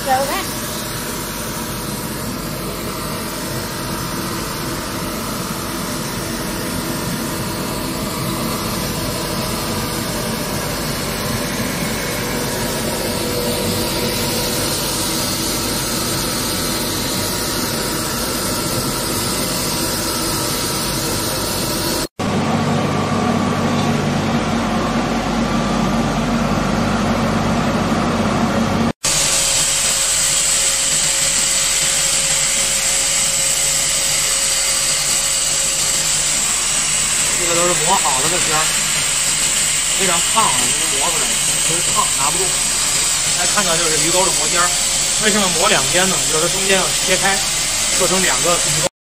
走开。 这个都是磨好了的边儿，非常烫啊，给它磨出来的，因为烫拿不动。大家看到就是鱼钩的磨尖儿，为什么磨两边呢？就是它中间要切开，做成两个鱼钩。